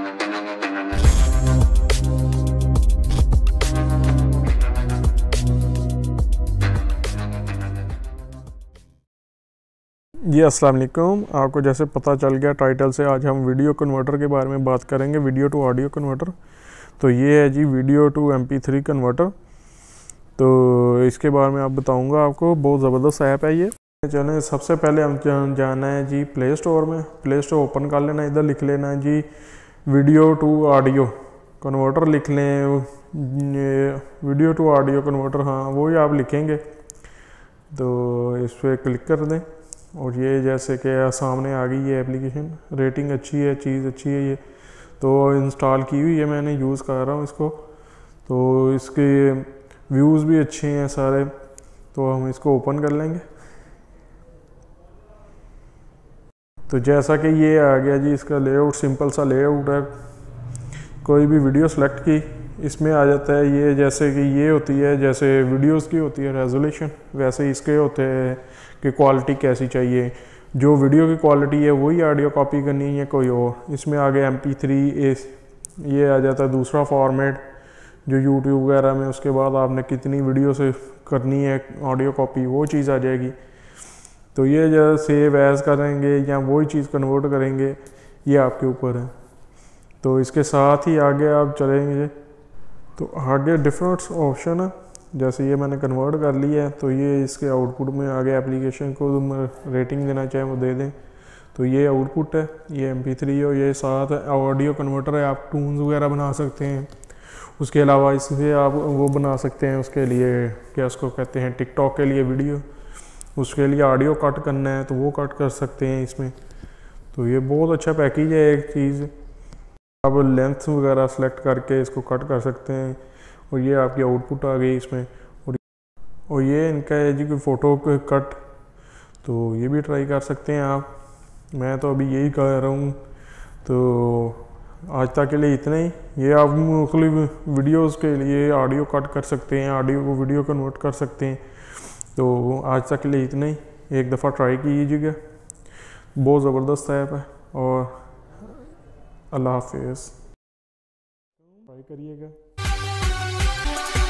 जी अस्सलाम वालेकुम। आपको जैसे पता चल गया टाइटल से, आज हम वीडियो कन्वर्टर के बारे में बात करेंगे, वीडियो टू ऑडियो कन्वर्टर। तो ये है जी वीडियो टू MP3 कन्वर्टर। तो इसके बारे में आप बताऊंगा आपको, बहुत ज़बरदस्त ऐप है ये। चलें, सबसे पहले हम जाना है जी प्ले स्टोर में। प्ले स्टोर ओपन कर लेना, इधर लिख लेना है जी वीडियो टू ऑडियो कन्वर्टर लिख लें। वीडियो टू ऑडियो कन्वर्टर, हाँ वही आप लिखेंगे। तो इस पर क्लिक कर दें और ये जैसे कि सामने आ गई ये एप्लीकेशन। रेटिंग अच्छी है, चीज़ अच्छी है ये, तो इंस्टॉल की हुई है, मैंने यूज़ कर रहा हूँ इसको। तो इसके व्यूज़ भी अच्छे हैं सारे। तो हम इसको ओपन कर लेंगे। तो जैसा कि ये आ गया जी, इसका लेआउट सिंपल सा लेआउट है। कोई भी वीडियो सेलेक्ट की, इसमें आ जाता है ये, जैसे कि ये होती है जैसे वीडियोस की होती है रेजोल्यूशन, वैसे इसके होते हैं कि क्वालिटी कैसी चाहिए। जो वीडियो की क्वालिटी है वही ऑडियो कॉपी करनी है कोई और। इसमें आ गया MP3 ये आ जाता है दूसरा फॉर्मेट जो यूट्यूब वगैरह में। उसके बाद आपने कितनी वीडियो से करनी है ऑडियो कॉपी, वो चीज़ आ जाएगी। तो ये जो सेव एज करेंगे या वही चीज़ कन्वर्ट करेंगे, ये आपके ऊपर है। तो इसके साथ ही आगे आप चलेंगे तो आगे डिफरेंट ऑप्शन है। जैसे ये मैंने कन्वर्ट कर लिया है, तो ये इसके आउटपुट में आगे एप्लीकेशन को रेटिंग देना चाहें वो दे दें। तो ये आउटपुट है, ये MP3 और ये साथ ऑडियो कन्वर्टर है। आप टून्स वगैरह बना सकते हैं। उसके अलावा इससे आप वो बना सकते हैं, उसके लिए क्या उसको कहते हैं, टिकटॉक के लिए वीडियो। उसके लिए ऑडियो कट करना है तो वो कट कर सकते हैं इसमें। तो ये बहुत अच्छा पैकेज है एक चीज़। आप लेंथ वगैरह सेलेक्ट करके इसको कट कर सकते हैं। और ये आपकी आउटपुट आ गई इसमें। और ये इनका है जी कोई फ़ोटो कट, तो ये भी ट्राई कर सकते हैं आप। मैं तो अभी यही कर रहा हूँ। तो आज तक के लिए इतना ही। ये आप मुख्तलिफ वीडियोज़ के लिए ऑडियो कट कर सकते हैं, ऑडियो को वीडियो कन्वर्ट कर सकते हैं। तो आज तक के लिए इतना ही। एक दफ़ा ट्राई कीजिएगा, बहुत ज़बरदस्त ऐप है। और अल्लाह हाफिज़, ट्राई करिएगा।